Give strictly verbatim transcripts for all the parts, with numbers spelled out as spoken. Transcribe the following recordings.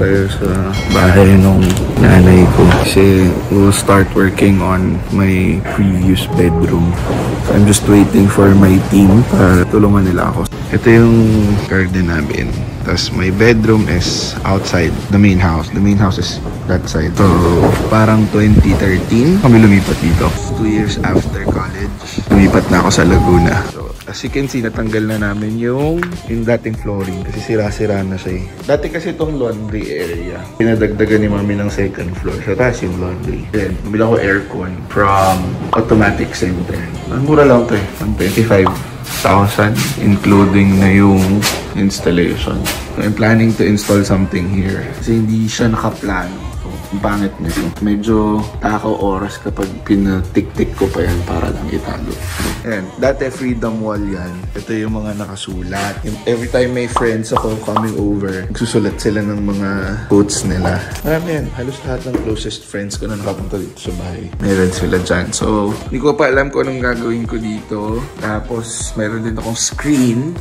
tayo sa bahay nung nanay ko. Kasi we'll start working on my previous bedroom. So I'm just waiting for my team para tulungan nila ako. Ito yung garden namin. Tapos my bedroom is outside the main house. The main house is that side. So parang twenty thirteen kami lumipat dito. Two years after college, lumipat na ako sa Laguna. So as you can see, natanggal na namin yung yung dating flooring kasi sira-sira na siya eh. Dati kasi itong laundry area, pinadagdagan ni mami ng second floor. Sa taas yung laundry. Then, bumili ako aircon from Automatic Center. Ang mura lang ito eh. twenty-five thousand including na yung installation. So, I'm planning to install something here kasi hindi siya nakaplano. Ang pangit nito. Medyo takaw oras kapag pinatik-tik ko pa yan para lang itago. Ayan. Dati freedom wall yan. Ito yung mga nakasulat. Every time may friends ako coming over, nagsusulat sila ng mga quotes nila. Marami yan. Halos lahat ng closest friends ko na nakapunta dito sa bahay. Meron sila dyan. So, hindi ko pa alam kung anong gagawin ko dito. Tapos, meron din akong screen.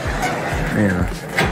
Ayan.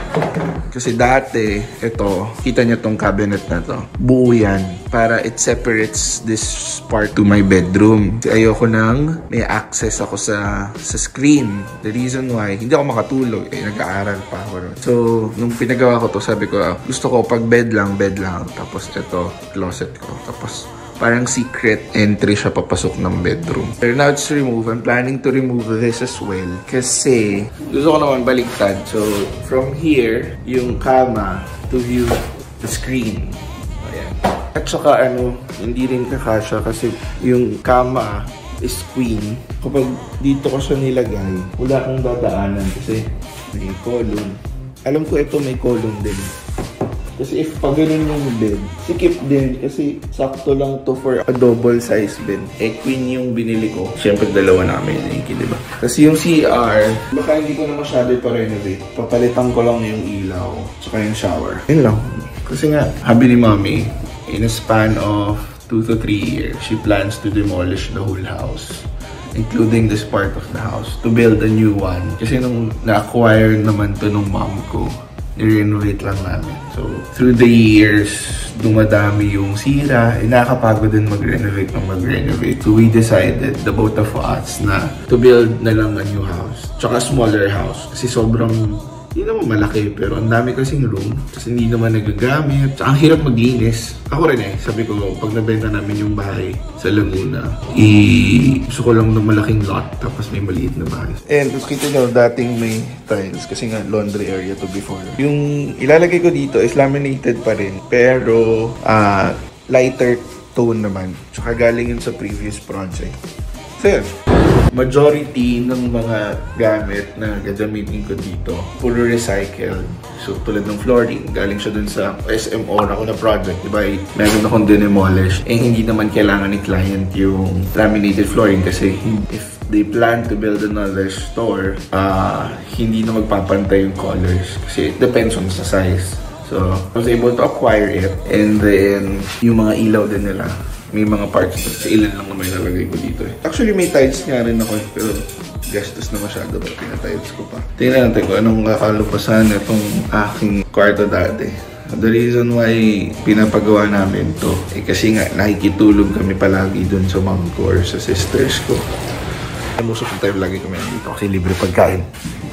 Kasi dati, ito, kita niyo tong cabinet na to. Buo yan. Para it separates this part to my bedroom. Kasi ayoko nang may access ako sa sa screen. The reason why, hindi ako makatulog. Eh, nag-aaral pa ako ron. So, nung pinagawa ko to, sabi ko, ah, gusto ko pag bed lang, bed lang. Tapos ito, closet ko. Tapos, parang secret entry siya papasok ng bedroom. Pero now it's removed. I'm planning to remove this as well. Kasi gusto ko naman baliktad. So from here, yung kama to view the screen. Ayan. At saka ano, hindi rin kakasya kasi yung kama is queen. Kapag dito ko siya nilagay, wala kang dadaanan kasi may column. Alam ko ito may column din. Kasi if pag ganun yung bed, sikip din kasi sakto lang to for a double size bed. Eh, queen yung binili ko. Siyempre, dalawa namin yung iki, diba? Kasi yung C R, baka hindi ko na masyado pa-renovate. Papalitan ko lang yung ilaw, tsaka yung shower. Yun lang. Kasi nga, habi ni Mommy, in a span of two to three years, she plans to demolish the whole house, including this part of the house, to build a new one. Kasi nung na-acquire naman to nung mom ko, i-renovate lang namin. So, through the years, dumadami yung sira. Eh, nakakapagod din mag-renovate ng mag-renovate. So, we decided, the both of us, na to build na lang a new house. Tsaka smaller house. Kasi sobrang, hindi naman malaki, pero ang dami kasing room. Kasi hindi naman nagagamit. Tsaka ang hirap maglinis. Ako rin eh, sabi ko, pag nabenta namin yung bahay sa Laguna, i gusto ko lang ng malaking lot, tapos may maliit na bahay. And tapos kita nyo, dating may tiles, kasi nga laundry area to before. Yung ilalagay ko dito is laminated pa rin, pero uh, lighter tone naman. Tsaka galing yun sa previous project. So yun. Majority ng mga gamit na gagamitin ko dito, puro recycled. So, tulad ng flooring, galing siya dun sa S M O na ko na project. Diba, meron akong dinemolish. Eh, hindi naman kailangan ni client yung laminated flooring kasi if they plan to build another store, uh, hindi na magpapantay yung colors. Kasi it depends on sa size. So, I was able to acquire it. And then, yung mga ilaw din nila, may mga parts sa ilan lang naman nalagay ko dito eh. Actually, may tiles nga rin ako pero gastos na masyado ba pinatiles ko pa. Tingnan natin kung anong kakalupasan itong aking kwarto dati. The reason why pinapagawa namin to eh kasi nga nakikitulog kami palagi dun sa mom ko or sa sisters ko. Most of the time lagi kami dito kasi libre pagkain.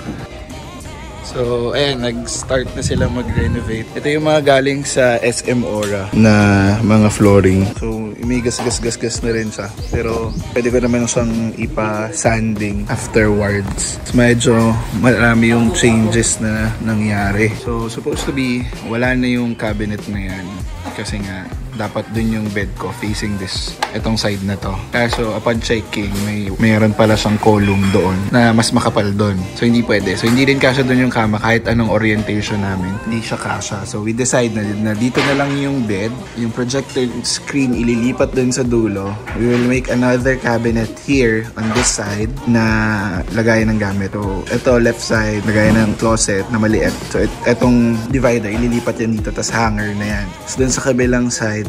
So, ayan, nag-start na sila mag-renovate. Ito yung mga galing sa S M Ora na mga flooring. So, may gas-gas-gas-gas na rin siya. Pero, pwede ko naman siyang ipa-sanding afterwards. So, medyo marami yung changes na nangyari. So, supposed to be, wala na yung cabinet na yan. Kasi nga, dapat dun yung bed ko facing this, itong side na to. Kaso upon checking, may mayroon pala siyang column doon na mas makapal doon. So hindi pwede. So hindi rin kasya doon yung kama kahit anong orientation namin. Hindi siya kasya. So we decide na, na dito na lang yung bed. Yung projector screen ililipat doon sa dulo. We will make another cabinet here on this side na lagayan ng gamit. So ito left side, lagayan ng closet na maliit. So it, etong divider ililipat yan dito tas hanger na yan. So doon sa kabilang side,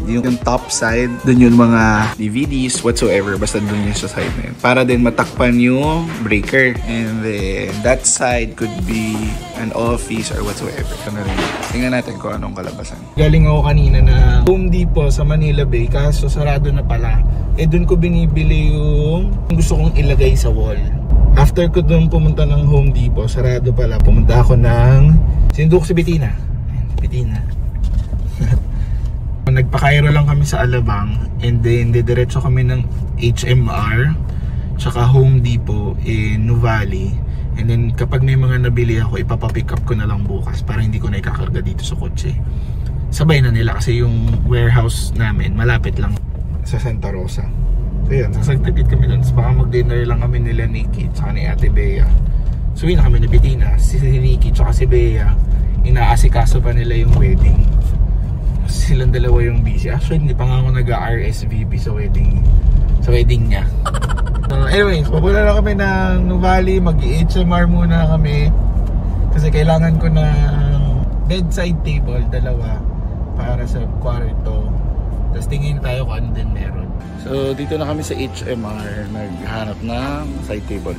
Yung, yung top side, dun yung mga D V Ds, whatsoever. Basta dun yung sa side na yun. Para din matakpan yung breaker. And then, that side could be an office or whatsoever. Tingnan natin kung anong kalabasan. Galing ako kanina na Home Depot sa Manila Bay, kaso sarado na pala. Eh dun ko binibili yung gusto kong ilagay sa wall. After ko dun pumunta ng Home Depot, sarado pala. Pumunta ako ng Sinduk si Betina. Betina. Nagpa-Cairo lang kami sa Alabang, and then didiretso kami ng H M R tsaka Home Depot in Nuvali. And then kapag may mga nabili ako, ipapapick up ko na lang bukas para hindi ko na ikakarga dito sa kotse. Sabay na nila kasi yung warehouse namin malapit lang sa Santa Rosa. So yan, sasagtipid kami doon. So baka mag-dinner lang kami nila Nikki tsaka ni Ate Bea. So yun na kami na Betina. Si Nikki tsaka si Bea, inaasikaso pa nila yung wedding. Silang dalawa yung busy. Actually, hindi pa nga ako nag-R S V P sa wedding sa wedding niya. So, anyways, papunta na kami ng Nuvali. Mag-H M R muna kami kasi kailangan ko ng bedside table, dalawa, para sa kwarto. Tapos tingin tayo kung ano din meron. So, dito na kami sa H M R. Naghanap ng side table.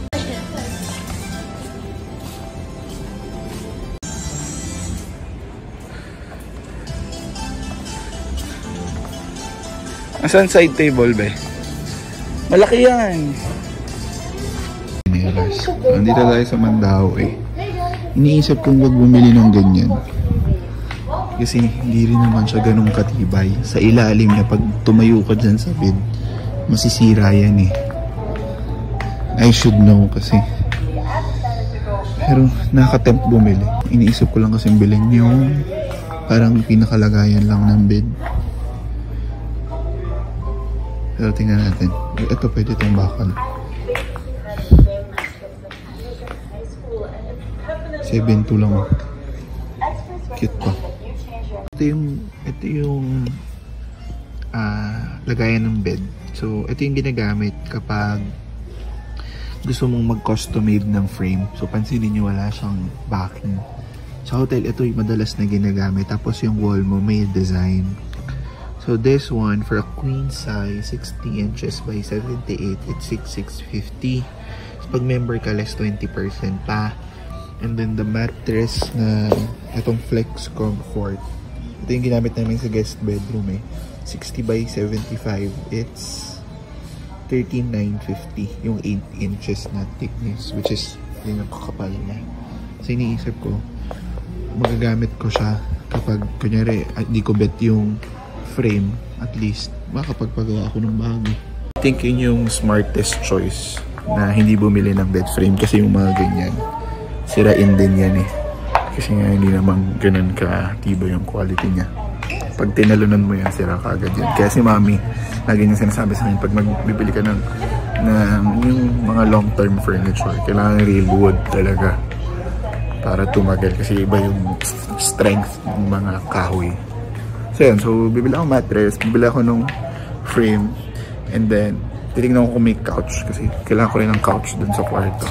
Asan side table, be? Malaki yan! Nandito tayo sa Mandaw eh. Iniisip kong wag bumili ng ganyan. Kasi hindi rin naman siya ganun katibay. Sa ilalim niya, pag tumayo ka dyan sa bed, masisira yan eh. I should know kasi. Pero nakatempt bumili. Iniisip ko lang kasi bilhin yung parang pinakalagayan lang ng bed. Pero tingnan natin. Ito pwede itong bakal. seven two lang. Cute pa. Ito yung, ito yung uh, lagayan ng bed. So, ito yung ginagamit kapag gusto mong mag-custom made ng frame. So, pansinin nyo wala siyang backing. Sa hotel, ito yung madalas na ginagamit. Tapos yung wall mo may design. So this one for a queen size sixty inches by seventy-eight, it's six thousand six hundred fifty. So pag member ka, less twenty percent pa. And then the mattress na itong Flex Comfort. Ito yung ginamit namin sa guest bedroom eh. sixty by seventy-five, it's thirteen thousand nine hundred fifty. Yung eight inches na thickness, which is yun yung kakapal niya. So iniisip ko, magagamit ko siya kapag kunyari hindi ko bet yung frame, at least makapagpagawa ako ng bago. I think yun yung smartest choice na hindi bumili ng bed frame kasi yung mga ganyan sirain din yan eh. Kasi nga hindi naman ganun ka-tiba yung quality niya. Pag tinalunan mo yan, sira ka agad yan. Kaya si mami, lagi niya sinasabi sa akin, pag magbibili ka ng, ng yung mga long-term furniture, kailangan real wood talaga para tumagal kasi iba yung strength ng mga kahoy. So yun, so bibili ako mattress, bibili ako nung frame, and then titignan ko kung may couch kasi kailangan ko rin ng couch dun sa kwarto.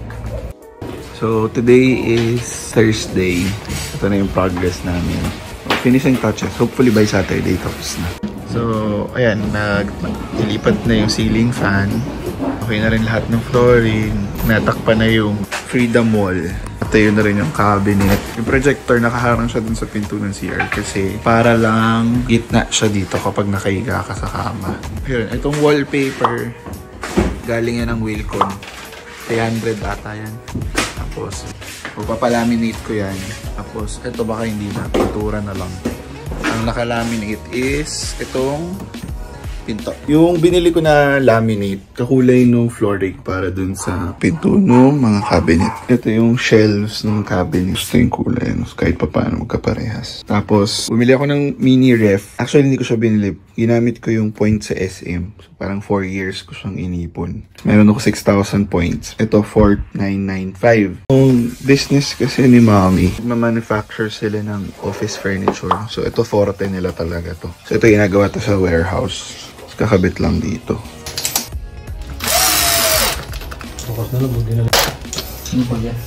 So today is Thursday. Ito na yung progress namin. Finishing touches, hopefully by Saturday tapos na. So ayan, nag-ilipat na yung ceiling fan. Okay na rin lahat ng flooring. Natakpan na yung Freedom Wall. Ito yun na rin yung cabinet. Yung projector, nakaharang siya dun sa pinto ng C R kasi para lang gitna siya dito kapag nakahiga ka sa kama. Yun, itong wallpaper, galing yan ng Wilcon. three hundred ata yan. Tapos, papalaminate ko yan. Tapos, ito baka hindi na. Pintura na lang. Ang nakalaminate is itong pinto. Yung binili ko na laminate, kakulay ng flooring para dun sa pinto ng mga cabinet. Ito yung shelves ng cabinet. Gusto yung kulay, no? Kahit pa paano magkaparehas. Tapos, bumili ako ng mini ref. Actually, hindi ko siya binili. Ginamit ko yung point sa S M. So, parang four years ko siyang inipon. Meron ako six thousand points. Ito, four thousand nine hundred ninety-five. Yung business kasi ni Mommy, ma-manufacture sila ng office furniture. So, ito forte nila talaga to. So, ito ginagawa to sa warehouse. Kakabit lang dito. Bukas na lang, buti na lang. Ano pa yan?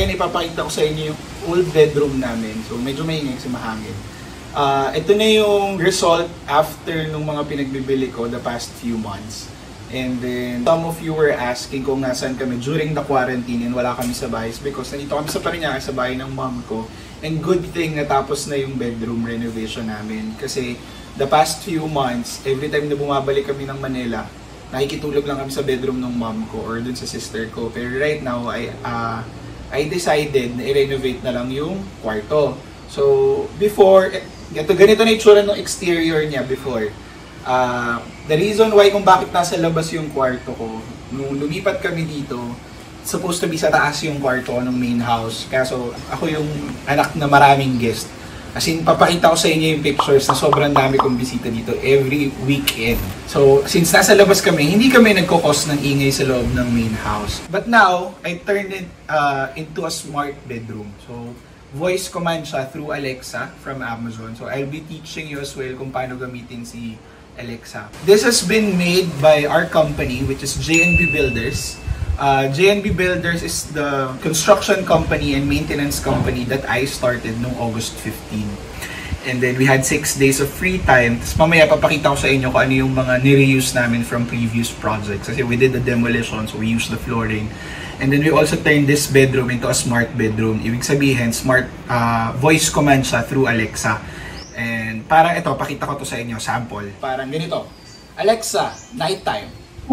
ngayon ipapakita ko sa inyo yung old bedroom namin. So medyo maingay kasi mahangin. Uh, ito na yung result after nung mga pinagbibili ko the past few months. And then some of you were asking kung nasaan kami during the quarantine and wala kami sa bahay because nandito kami sa Parañaque sa bahay ng mom ko. And good thing natapos na yung bedroom renovation namin kasi the past few months, every time na bumabalik kami ng Manila, nakikitulog lang kami sa bedroom ng mom ko or dun sa sister ko. Pero right now, I, uh, I decided na i-renovate na lang yung kwarto. So, before, ito, ganito na itsura ng exterior niya before. Uh, the reason why kung bakit nasa labas yung kwarto ko, nung lumipat kami dito, supposed to be sa taas yung kwarto ng main house. Kaso, ako yung anak na maraming guest. As in, papakita ko sa inyo yung pictures na sobrang dami kong bisita dito every weekend. So, since nasa labas kami, hindi kami nagkukos ng ingay sa loob ng main house. But now, I turned it uh, into a smart bedroom. So, voice command siya through Alexa from Amazon. So, I'll be teaching you as well kung paano gamitin si Alexa. This has been made by our company, which is J N B Builders. Uh, J N B Builders is the construction company and maintenance company that I started noong August fifteenth. And then we had six days of free time. Tapos mamaya papakita ko sa inyo kung ano yung mga nire-use namin from previous projects. Kasi we did the demolition, so we used the flooring. And then we also turned this bedroom into a smart bedroom. Ibig sabihin, smart uh, voice command siya through Alexa. And parang ito, pakita ko to sa inyo, sample. Parang ganito. Alexa, nighttime.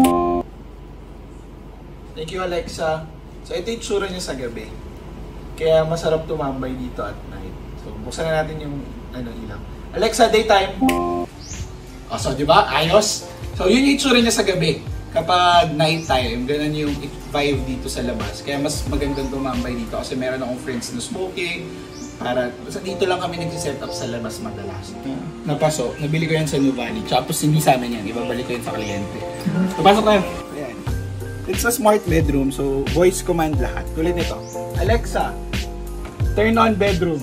Thank you, Alexa. So, ito yung tsura niya sa gabi. Kaya masarap tumambay dito at night. So, buksan na natin yung ano, ilaw. Alexa, daytime. O, so, di ba? Ayos. So, yun yung tsura niya sa gabi. Kapag nighttime, ganun yung vibe dito sa labas. Kaya mas magandang tumambay dito kasi meron akong friends na smoking. Para, basta dito lang kami nag-set up sa labas madalas. Napaso, nabili ko yan sa New Valley. Tapos hindi sa amin yan, ibabalik ko yun sa kliyente. Napasok tayo. Ayan. It's a smart bedroom, so voice command lahat. Tulad nito. Alexa, turn on bedroom.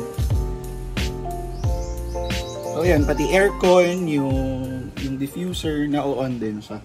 So yan, pati aircon, yung, yung diffuser, na-on din siya.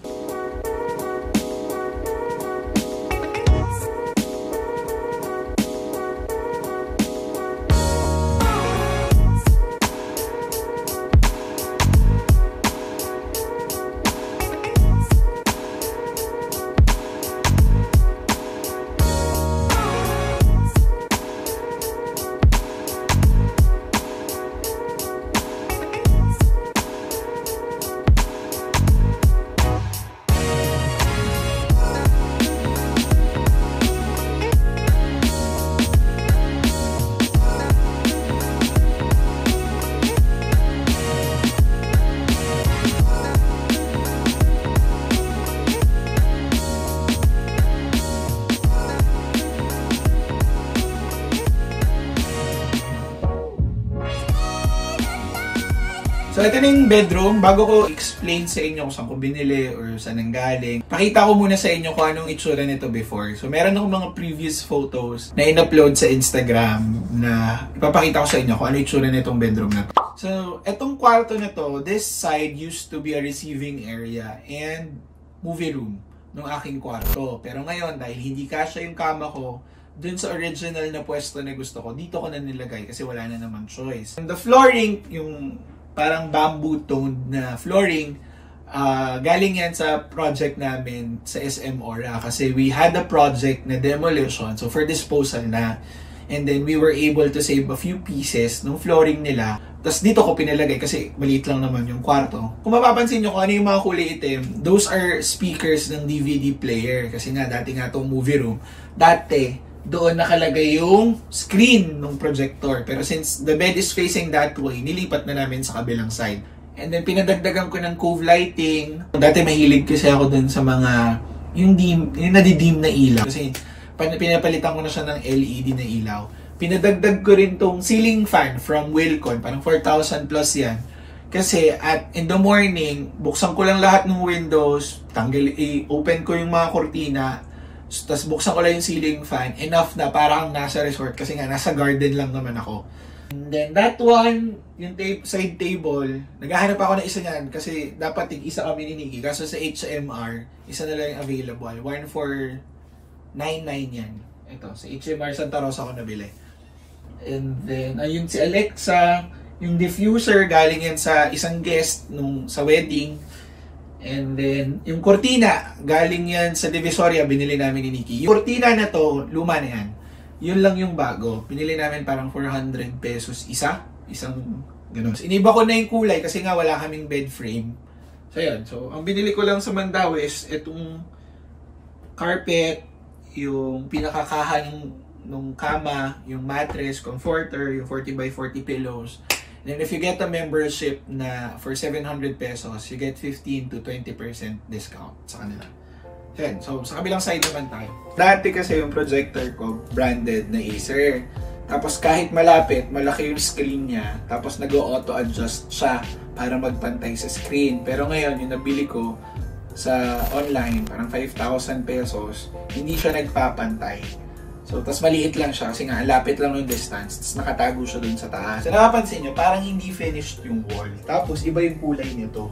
So, ito na yung bedroom. Bago ko explain sa inyo kung saan ko binili or saan nanggaling, pakita ko muna sa inyo kung anong itsura nito before. So, meron akong mga previous photos na in-upload sa Instagram na ipapakita ko sa inyo kung ano itsura nitong bedroom na to. So, itong kwarto na to, this side used to be a receiving area and movie room ng aking kwarto. Pero ngayon, dahil hindi kasya yung kama ko, dun sa original na pwesto na gusto ko, dito ko na nilagay kasi wala na naman choice. And the flooring, yung parang bamboo toned na flooring, uh, galing yan sa project namin sa S M Ora kasi we had a project na demolition, so for disposal na. And then we were able to save a few pieces ng flooring nila. Tapos dito ko pinalagay kasi maliit lang naman yung kwarto. Kung mapapansin nyo kung ano yung mga kulay itim, those are speakers ng D V D player. Kasi nga dati nga itong movie room. Dati, doon nakalagay yung screen ng projector. Pero since the bed is facing that way, nilipat na namin sa kabilang side. And then pinadagdagan ko ng cove lighting. Dati mahilig kasi ako dun sa mga yung, dim, yung nadidim na ilaw. Kasi pinapalitan ko na siya ng L E D na ilaw. Pinadagdag ko rin tong ceiling fan from Wilcon. Parang four thousand plus yan. Kasi at in the morning, buksan ko lang lahat ng windows, tanggal, i-open ko yung mga kortina, tapos buksan ko lang yung ceiling fan, enough na parang nasa resort kasi nga nasa garden lang naman ako. And then that one, yung tape, side table, naghahanap ako ng isa niyan kasi dapat tig-isa kami ni Nikki. Kaso sa H M R, isa na lang yung available. one for nine nine yan. Ito, sa H M R Santa Rosa ako nabili. And then, ayun si Alexa, yung diffuser, galing yan sa isang guest nung sa wedding. And then, yung cortina, galing yan sa Divisoria, binili namin ni Nikki. Yung cortina na to, luma na yan. Yun lang yung bago. Pinili namin parang four hundred pesos isa. Isang ganun. Iniba ko na yung kulay kasi nga wala kaming bed frame. So, yan. So, ang binili ko lang sa Mandaw is itong carpet, yung pinakakaha ng, ng kama, yung mattress, comforter, yung forty by forty pillows. And if you get a membership na for seven hundred pesos, you get fifteen to twenty percent discount sa kanila. Yan. So, sa kabilang side naman tayo. Dati kasi yung projector ko, branded na Acer. Tapos kahit malapit, malaki yung screen niya. Tapos nag-auto-adjust siya para magpantay sa screen. Pero ngayon, yung nabili ko sa online, parang five thousand pesos, hindi siya nagpapantay. So, tas maliit lang siya kasi nga, lapit lang yung distance. Tas nakatago siya dun sa taas. So, nakapansin nyo, parang hindi finished yung wall. Tapos, iba yung kulay nito.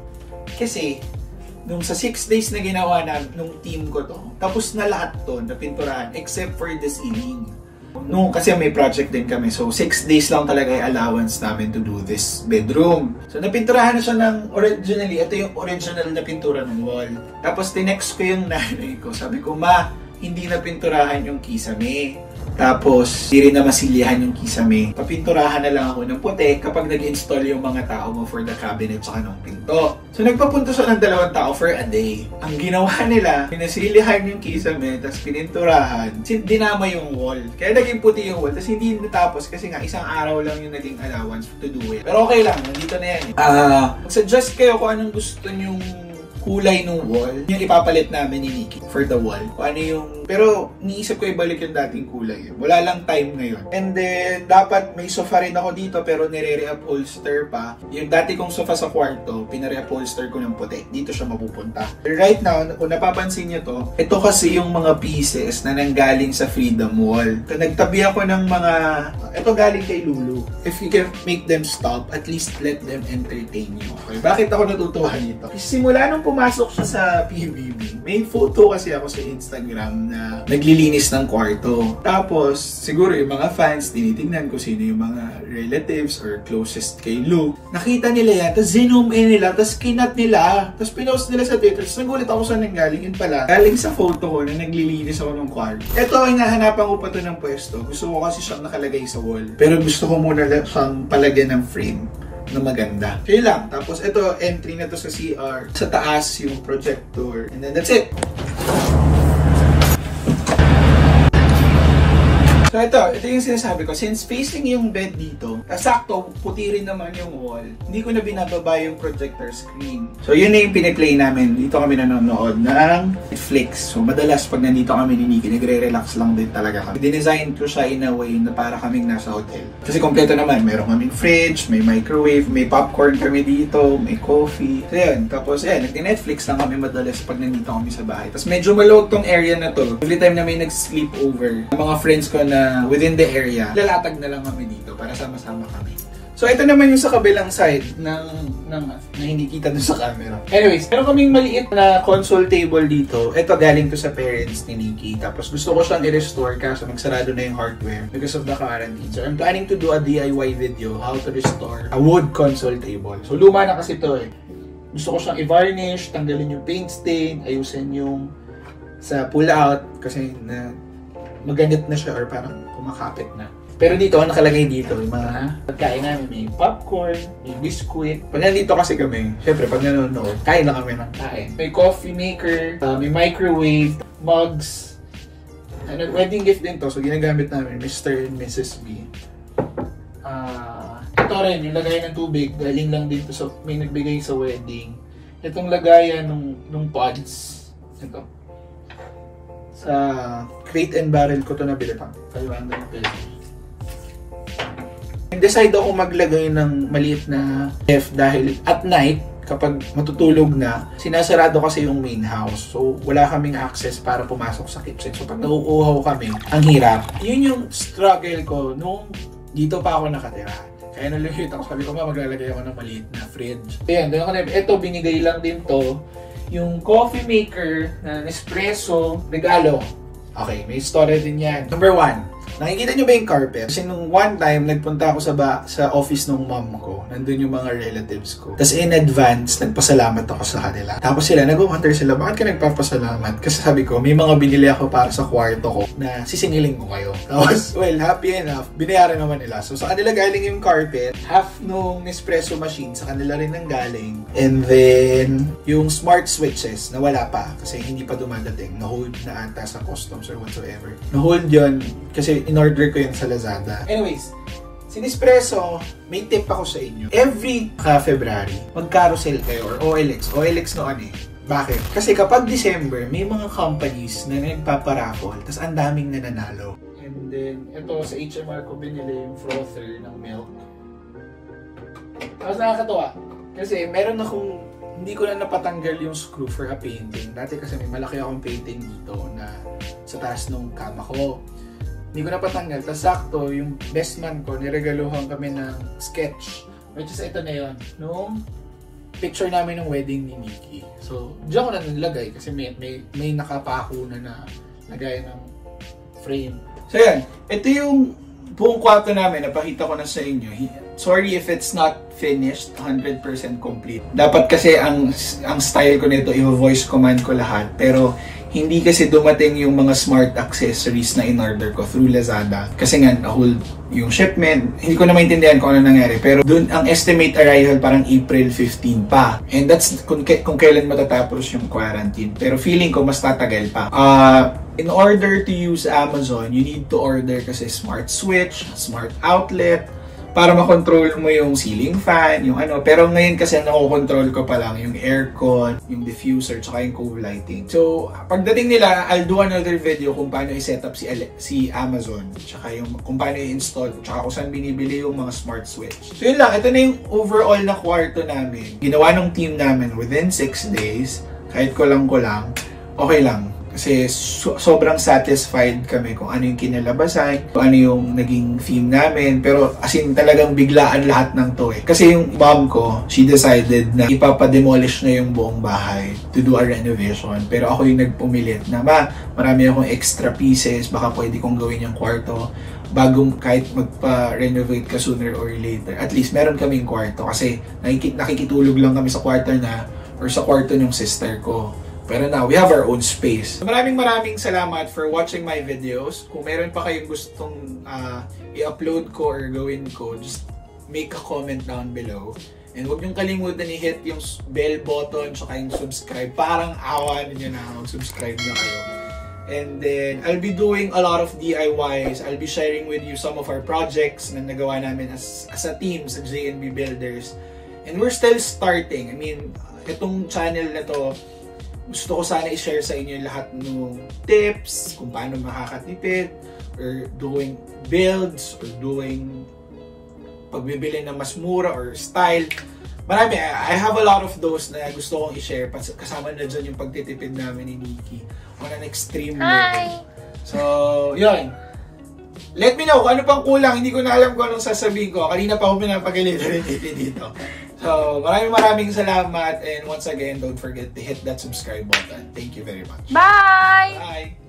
Kasi, nung sa six days na ginawa na nung team ko to, tapos na lahat to, napinturahan, except for the ceiling. No, kasi may project din kami. So, six days lang talaga yung allowance namin to do this bedroom. So, napinturahan na siya ng originally. Ito yung original na pintura ng wall. Tapos, tinext ko yung nanay ko. Sabi ko, ma, hindi na pinturahan yung kisame. Tapos, hindi rin na masilihan yung kisame. Papinturahan na lang ako ng puti kapag nag-install yung mga tao mo for the cabinet sa kanong pinto. So, nagpapunta siya ng dalawang tao for a day. Ang ginawa nila, pinasilihan yung kisame, tapos pininturahan, dinama yung wall. Kaya naging puti yung wall, tapos hindi natapos kasi nga isang araw lang yung naging allowance to do it. Pero okay lang, nandito na yan. Ah, uh, suggest kayo kung anong gusto nyong kulay ng wall, yung ipapalit namin ni Nikki for the wall. Kung ano yung... Pero, niisip ko ibalik yung dating kulay. Wala lang time ngayon. And then, dapat may sofa rin ako dito pero nire-reupholster pa. Yung dati kong sofa sa kwarto, pinare-upholster ko ng puti. Dito siya mapupunta. Right now, kung napapansin nyo to, ito kasi yung mga pieces na nanggaling sa Freedom Wall. Nagtabi ako ng mga... Ito galing kay Lulu. If you can make them stop, at least let them entertain you. Okay? Bakit ako natutuwa nito? Simula nung pumasok siya sa P B B, may photo kasi ako sa Instagram na naglilinis ng kwarto. Tapos, siguro yung mga fans, tinitingnan ko sino yung mga relatives or closest kay Luke. Nakita nila yan, tapos zoom in nila, tapos kinat nila, tapos pinost nila sa Twitter. Tapos nagulit ako saan nanggaling. Yun pala, galing sa photo ko na naglilinis ako ng kwarto. Ito, hinahanapan ko pa to ng pwesto. Gusto ko kasi siyang nakalagay sa wall. Pero gusto ko muna siyang palagyan ng frame na maganda. So yun lang. Tapos ito, entry na to sa C R. Sa taas yung projector. And then that's it. So ito, ito yung sinasabi ko. Since facing yung bed dito, sakto, puti rin naman yung wall, hindi ko na binababa yung projector screen. So yun na yung piniplay namin. Dito kami nanonood ng Netflix. So madalas pag nandito kami ni Nikki, nagre-relax lang din talaga kami. Dinesign ko siya in a way na para kaming nasa hotel. Kasi kompleto naman. Meron kaming fridge, may microwave, may popcorn kami dito, may coffee. So yun. Tapos yan, nag-Netflix lang kami madalas pag nandito kami sa bahay. Tapos medyo maluwag tong area na to. Every time na may nag-sleep over, mga friends ko na within the area, lalatag na lang kami dito para sama-sama kami. So, ito naman yung sa kabilang side ng, ng na hindi kita dun sa camera. Anyways, meron kaming maliit na console table dito. Ito galing to sa parents ni Nikki. Tapos gusto ko siyang i-restore kaso nagsarado na yung hardware because of the quarantine. So, I'm planning to do a D I Y video how to restore a wood console table. So, luma na kasi to eh. Gusto ko siyang i-varnish, tanggalin yung paint stain, ayusin yung sa pull-out kasi na maganit na siya or parang kumakapit na. Pero dito, ang nakalagay dito, yung mga pagkain namin, may popcorn, may biscuit. Pag nandito kasi kami, syempre pag nanonood, kain lang kami ng kain. May coffee maker, uh, may microwave, mugs. Ano, wedding gift din to, so ginagamit namin, Mister and Missus B. Uh, ito rin, yung lagayan ng tubig, galing lang dito sa, may nagbigay sa wedding. Itong lagayan nung, nung pods. Ito. Sa Crate and Barrel ko to nabili pa. five hundred pesos. Decide ako maglagay ng maliit na ref dahil at night, kapag matutulog na, sinasarado kasi yung main house. So, wala kaming access para pumasok sa kitchen. So, pag nauuhaw kami, ang hirap. Yun yung struggle ko nung dito pa ako nakatira. Kaya naluhit ako. Sabi ko, ma, maglalagay ako ng maliit na fridge. Ayan, doon ako na, ito, binigay lang din to. Yung coffee maker na Nespresso, regalo. Okay, may story din yan. Number one, nakikita nyo ba yung carpet? Kasi nung one time, nagpunta ako sa ba sa office ng mom ko. Nandun yung mga relatives ko. Tapos in advance, nagpasalamat ako sa kanila. Tapos sila, nag-wonder sila, bakit ka nagpapasalamat? Kasi sabi ko, may mga binili ako para sa kwarto ko na sisingiling ko kayo. Tapos, well, happy enough, binayaran naman nila. So sa kanila galing yung carpet, half nung Nespresso machine, sa kanila rin nang galing. And then, yung smart switches, na wala pa. Kasi hindi pa dumadating. Na-hold na ata sa customs or whatsoever. Na-hold yun, kasi in-order ko yun sa Lazada. Anyways, si Nespresso, may tip ako sa inyo. Every ka-February, mag-carousel kayo or O L X. O L X noon eh. Bakit? Kasi kapag December, may mga companies na nagpaparaffle, tas ang daming nananalo. And then, ito sa H M R ko binili yung frother ng milk. Tapos nakakatawa. Kasi meron akong, hindi ko na napatanggal yung screw for a painting. Dati kasi may malaki akong painting dito na sa taas ng kama ko. Hindi ko napatanggal. Tapos sakto, yung best man ko, niregaluhan kami ng sketch. Which is ito na yun. Nung picture namin ng wedding ni Nikki. So, diyan ko na nilagay kasi may, may, may nakapako na na lagay ng frame. So yan, ito yung buong kwarto namin. Napakita ko na sa inyo. Sorry if it's not finished, one hundred percent complete. Dapat kasi ang, ang style ko nito, i-voice command ko lahat. Pero hindi kasi dumating yung mga smart accessories na in-order ko through Lazada. Kasi nga, na-hold yung shipment. Hindi ko na maintindihan kung ano nangyari. Pero dun, ang estimate arrival parang April fifteenth pa. And that's kung, kung kailan matatapos yung quarantine. Pero feeling ko, mas tatagal pa. Uh, in order to use Amazon, you need to order kasi smart switch, smart outlet, para makontrol mo yung ceiling fan, yung ano. Pero ngayon kasi nakokontrol ko pa lang yung aircon, yung diffuser, tsaka yung cove lighting. So, pagdating nila, I'll do another video kung paano i-set up si, si Amazon, tsaka yung kung paano i-install, tsaka kung saan binibili yung mga smart switch. So, yun lang. Ito na yung overall na kwarto namin. Ginawa ng team namin within six days. Kahit ko lang ko lang, okay lang. Kasi so, sobrang satisfied kami kung ano yung kinalabasan, kung ano yung naging theme namin. Pero as in talagang biglaan lahat ng to eh. Kasi yung mom ko, she decided na ipapademolish na yung buong bahay to do a renovation. Pero ako yung nagpumilit na, ma, marami akong extra pieces, baka pwede kong gawin yung kwarto bago kahit magpa-renovate ka sooner or later. At least meron kaming kwarto kasi nakikit nakikitulog lang kami sa kwarto na or sa kwarto ng sister ko. Pero now, we have our own space. Maraming maraming salamat for watching my videos. Kung meron pa kayong gustong uh, i-upload ko or gawin ko, just make a comment down below. And huwag niyong kalimutan i-hit yung bell button tsaka yung subscribe. Parang awa ninyo na mag-subscribe na kayo. And then, I'll be doing a lot of D I Ys. I'll be sharing with you some of our projects na nagawa namin as, as a team sa J N B Builders. And we're still starting. I mean, itong channel na to, gusto ko sana i-share sa inyo lahat ng tips kung paano makakatipid or doing builds or doing pagbibili ng mas mura or style. Marami. I have a lot of those na gusto kong i-share. Kasama na dyan yung pagtitipid namin ni Nikki on an extreme level. So, yun. Let me know kung ano pang kulang. Hindi ko na alam kung anong sasabihin ko. Kanina pa ako pinapagalitan ni Nikki dito. So, maraming maraming salamat. And once again, don't forget to hit that subscribe button. Thank you very much. Bye! Bye!